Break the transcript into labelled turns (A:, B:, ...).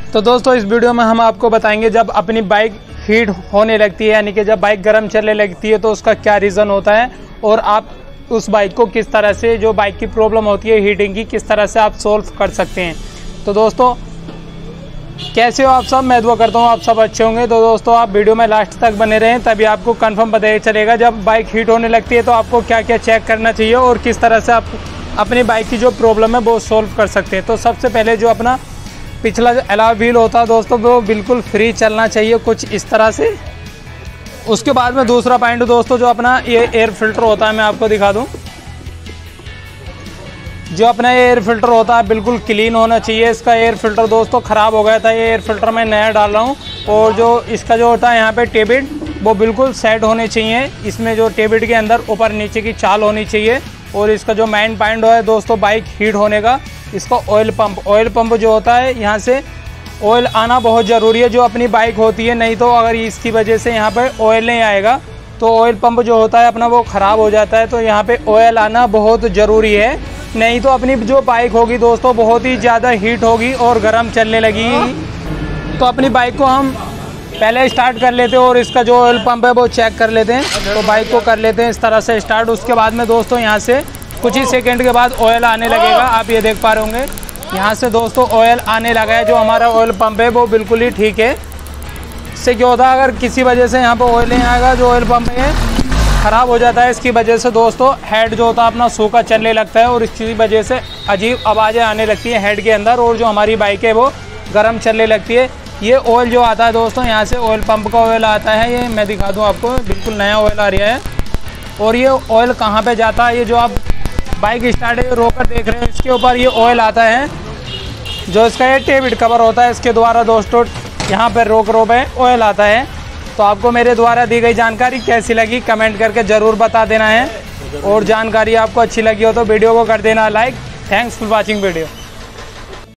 A: तो दोस्तों इस वीडियो में हम आपको बताएंगे जब अपनी बाइक हीट होने लगती है, यानी कि जब बाइक गर्म चलने लगती है तो उसका क्या रीज़न होता है और आप उस बाइक को किस तरह से, जो बाइक की प्रॉब्लम होती है हीटिंग की, किस तरह से आप सोल्व कर सकते हैं। तो दोस्तों कैसे हो आप सब, मैं दुआ करता हूँ आप सब अच्छे होंगे। तो दोस्तों आप वीडियो में लास्ट तक बने रहें, तभी आपको कंफर्म पता चलेगा जब बाइक हीट होने लगती है तो आपको क्या क्या चेक करना चाहिए और किस तरह से आप अपनी बाइक की जो प्रॉब्लम है वो सोल्व कर सकते हैं। तो सबसे पहले जो अपना पिछला जो अलॉय व्हील होता है दोस्तों वो बिल्कुल फ्री चलना चाहिए कुछ इस तरह से। उसके बाद में दूसरा पॉइंट दोस्तों जो अपना ये एयर फिल्टर होता है, मैं आपको दिखा दूं, जो अपना एयर फिल्टर होता है बिल्कुल क्लीन होना चाहिए। इसका एयर फिल्टर दोस्तों ख़राब हो गया था, ये एयर फिल्टर मैं नया डाल रहा हूँ। और जो इसका जो होता है यहाँ पे टेबिट वो बिल्कुल सेट होने चाहिए, इसमें जो टेबिट के अंदर ऊपर नीचे की चाल होनी चाहिए। और इसका जो मेन पॉइंट है दोस्तों बाइक हीट होने का, इसका ऑयल पंप जो होता है यहाँ से ऑयल आना बहुत ज़रूरी है जो अपनी बाइक होती है, नहीं तो अगर इसकी वजह से यहाँ पर ऑयल नहीं आएगा तो ऑयल पंप जो होता है अपना वो ख़राब हो जाता है। तो यहाँ पे ऑयल आना बहुत ज़रूरी है, नहीं तो अपनी जो बाइक होगी दोस्तों बहुत ही ज़्यादा हीट होगी और गर्म चलने लगेगी। तो अपनी बाइक को हम पहले स्टार्ट कर लेते हैं और इसका जो ऑयल पंप है वो चेक कर लेते हैं। तो बाइक को कर लेते हैं इस तरह से स्टार्ट। उसके बाद में दोस्तों यहाँ से कुछ ही सेकंड के बाद ऑयल आने लगेगा, आप ये देख पा रहे होंगे यहाँ से दोस्तों ऑयल आने लगा है। जो हमारा ऑयल पंप है वो बिल्कुल ही ठीक है। इससे क्या होता है अगर किसी वजह से यहाँ पर ऑयल नहीं आएगा, जो ऑयल पंप है ख़राब हो जाता है, इसकी वजह से दोस्तों हेड जो होता है अपना सूखा चलने लगता है और इसकी वजह से अजीब आवाज़ें आने लगती हैं हेड के अंदर और जो हमारी बाइक है वो गर्म चलने लगती है। ये ऑयल जो आता है दोस्तों यहाँ से ऑयल पंप का ऑयल आता है, ये मैं दिखा दूँ आपको, बिल्कुल नया ऑयल आ रहा है। और ये ऑयल कहाँ पे जाता है, ये जो आप बाइक स्टार्ट रोकर देख रहे हैं इसके ऊपर ये ऑयल आता है, जो इसका ये टेबिट कवर होता है, इसके द्वारा दोस्तों यहाँ पर रोक पे ऑयल आता है। तो आपको मेरे द्वारा दी गई जानकारी कैसी लगी कमेंट करके ज़रूर बता देना है, और जानकारी आपको अच्छी लगी हो तो वीडियो को कर देना like. Thanks for watching video.